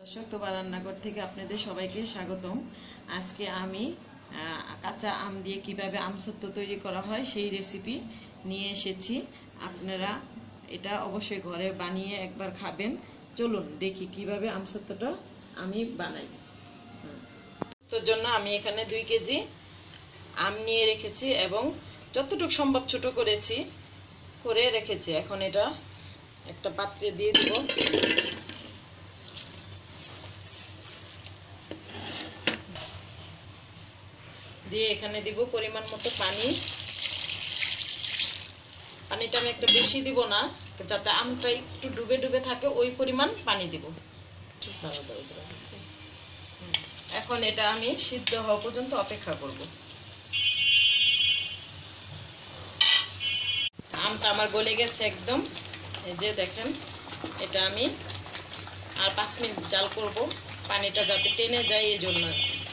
দর্শক তোবা রান্নাঘর থেকে আপনাদের সবাইকে স্বাগতম। আজকে আমি কাঁচা আম দিয়ে কিভাবে আমসত্ত্ব তৈরি করা হয় সেই রেসিপি নিয়ে এসেছি। আপনারা এটা অবশ্যই ঘরে বানিয়ে একবার খাবেন। চলুন দেখি কিভাবে আমসত্ত্বটা আমি বানাই। তোর জন্য আমি এখানে 2 কেজি আম নিয়ে রেখেছি এবং যতটুকু সম্ভব ছোট করে রেখেছি। এখন এটা একটা পাত্রে দিয়ে দিব। দিয়ে এখানে দিব পরিমাণ মতো পানি। পানিটা আমি একটা বেশি দিব না, যাতে আমটা একটু ডুবে ডুবে থাকে ওই পরিমাণ পানি দিব। এখন এটা আমি সিদ্ধ হওয়া পর্যন্ত অপেক্ষা করব। আমটা আমার গলে গেছে একদম, এই যে দেখেন। এটা আমি আর 5 মিনিট জাল করব, পানিটা যাতে টেনে যায় এই জন্য।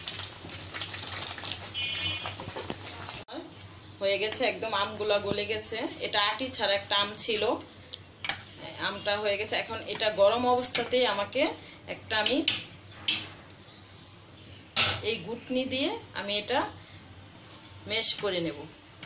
হয়ে গেছে একদম, আমগুলা গলে গেছে। এটা আটি ছাড়া একটা আম ছিল, আমটা হয়ে গেছে। এখন এটা গরম অবস্থাতেই আমাকে আমি এই গুটনি দিয়ে আমি এটা ম্যাশ করে নেব।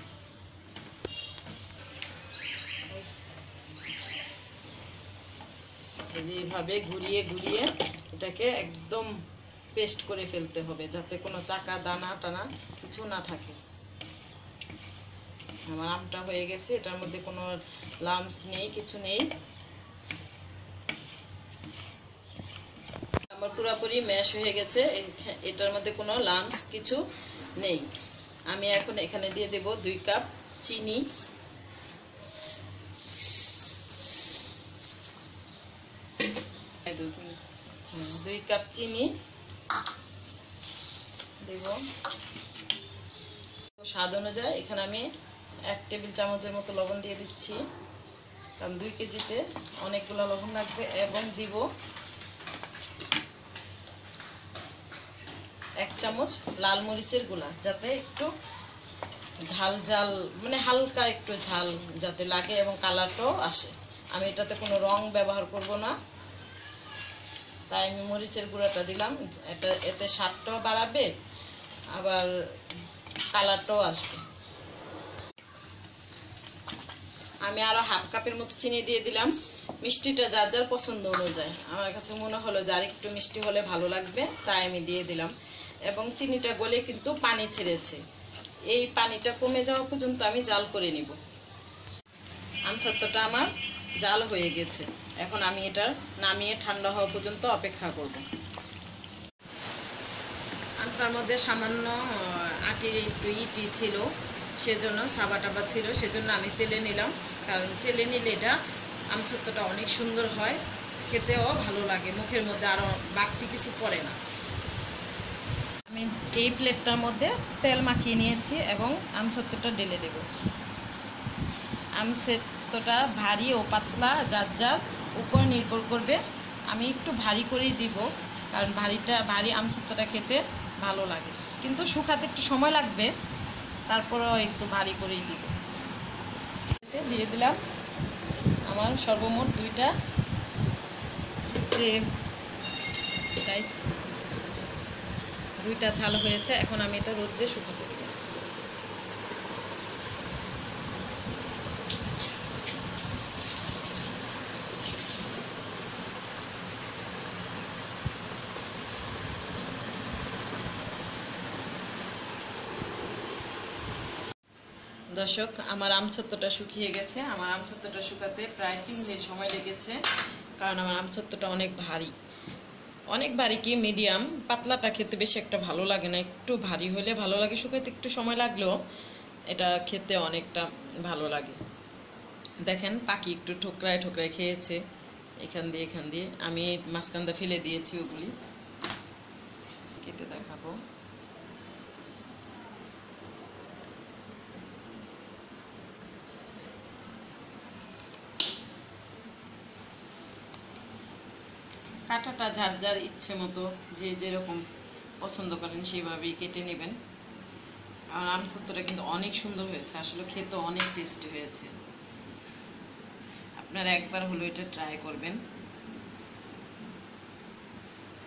এইভাবে ঘুরিয়ে ঘুরিয়ে এটাকে একদম পেস্ট করে ফেলতে হবে, যাতে কোনো চাকা দানা টানা কিছু না থাকে। আমার আমটা হয়ে গেছে, এটার মধ্যে কোনো লাম্পস নেই, কিছু নেই। আমার পুরোপুরি ম্যাশ হয়ে গেছে, এটার মধ্যে কোনো লাম্পস কিছু নেই। আমি এখন এখানে দিয়ে দেব 2 কাপ চিনি। দুই কাপ চিনি দেব। স্বাদ অনুযায়ী এখানে আমি 1 টেবিল চামচের মতো লবণ দিয়ে দিচ্ছি, কারণ 2 কেজিতে অনেকগুলো লবণ লাগবে। এবং দিব 1 চামচ লাল মরিচের গুঁড়া, যাতে একটু ঝাল ঝাল, মানে হালকা একটু ঝাল যাতে লাগে এবং কালারটাও আসে। আমি এটাতে কোনো রং ব্যবহার করব না, তাই আমি মরিচের গুঁড়াটা দিলাম। এতে স্বাদটাও বাড়াবে, আবার কালারটাও আসবে। আমি আরো 1/2 কাপের মতো চিনি দিয়ে দিলাম। মিষ্টিটা যার যার পছন্দ অনুযায়ী, আমার কাছে মনে হলো যে আর একটু মিষ্টি হলে ভালো লাগবে, তাই আমি দিয়ে দিলাম। এবং চিনিটা গলে কিন্তু পানি ছেড়েছে, এই পানিটা কমে যাওয়া পর্যন্ত আমি জাল করে নিব। আমসত্ত্বটা আমার জাল হয়ে গেছে, এখন আমি এটা নামিয়ে ঠান্ডা হওয়া পর্যন্ত অপেক্ষা করব। আমটার মধ্যে সামান্য আটির একটু ইটি ছিল, সেজন্য সাবা টাবা ছিল, সেজন্য আমি চেলে নিলাম। কারণ চেলে নিলে এটা আমসত্ত্বটা অনেক সুন্দর হয়, খেতেও ভালো লাগে, মুখের মধ্যে আরও বাড়তি কিছু পড়ে না। আমি এই প্লেটটার মধ্যে তেল মাখিয়ে নিয়েছি এবং আমসত্ত্বটা ঢেলে দেব। আমসত্ত্বটা ভারী ও পাতলা যার যার উপর নির্ভর করবে। আমি একটু ভারী করেই দিব, কারণ ভারী আমসত্ত্বটা খেতে ভালো লাগে, কিন্তু শুকাতে একটু সময় লাগবে, তারপরেও একটু ভারী করেই দিব। দিয়ে দিলাম আমার সর্বমোট 2টা থাল হয়েছে। এখন আমি এটা রোদ্রে শুকাতে দেব। দর্শক, আমার আমসত্ত্বটা শুকিয়ে গেছে। আমার আমসত্ত্বটা শুকাতে প্রায় 3 দিন সময় লেগেছে, কারণ আমার আমসত্ত্বটা অনেক ভারী কি মিডিয়াম, পাতলাটা খেতে বেশি একটা ভালো লাগে না, একটু ভারী হলে ভালো লাগে। শুকাতে একটু সময় লাগলেও এটা খেতে অনেকটা ভালো লাগে। দেখেন পাখি একটু ঠোকরায় ঠোকরায় খেয়েছে, এখান দিয়ে আমি মাঝখানটা ফেলে দিয়েছি, ওগুলি কেটে দেখাবো। কাটাটা যার যার ইচ্ছে মতো, যে যেরকম পছন্দ করেন সেইভাবেই কেটে নেবেন। আর আমসত্ত্বটা কিন্তু অনেক সুন্দর হয়েছে, আসলে খেতে অনেক টেস্টি হয়েছে। আপনারা একবার হলো এটা ট্রাই করবেন।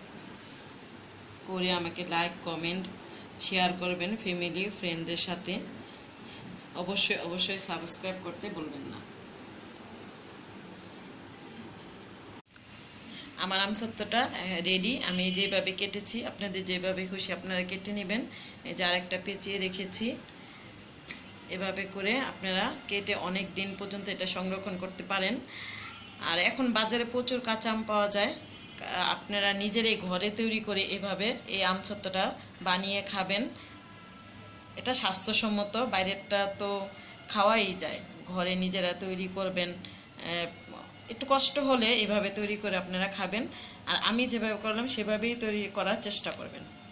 করে আমাকে লাইক কমেন্ট শেয়ার করবেন ফ্যামিলি ফ্রেন্ডদের সাথে। অবশ্যই অবশ্যই সাবস্ক্রাইব করতে ভুলবেন না। আমার আমসত্ত্বটা রেডি। আমি যেভাবে কেটেছি, আপনাদের যেভাবে খুশি আপনারা কেটে নেবেন। এই যে আরেকটা পেঁচিয়ে রেখেছি। এভাবে করে আপনারা কেটে অনেক দিন পর্যন্ত এটা সংরক্ষণ করতে পারেন। আর এখন বাজারে প্রচুর কাঁচা আম পাওয়া যায়। আপনারা নিজেরাই ঘরে তৈরি করে এভাবে এই আমসত্ত্বটা বানিয়ে খাবেন। এটা স্বাস্থ্যসম্মত, বাইরেরটা তো খাওয়াই যায়। ঘরে নিজেরা তৈরি করবেন, একটু কষ্ট হলে এভাবে তৈরি করে আপনারা খাবেন। আর আমি যেভাবে করলাম সেভাবেই তৈরি করার চেষ্টা করবেন।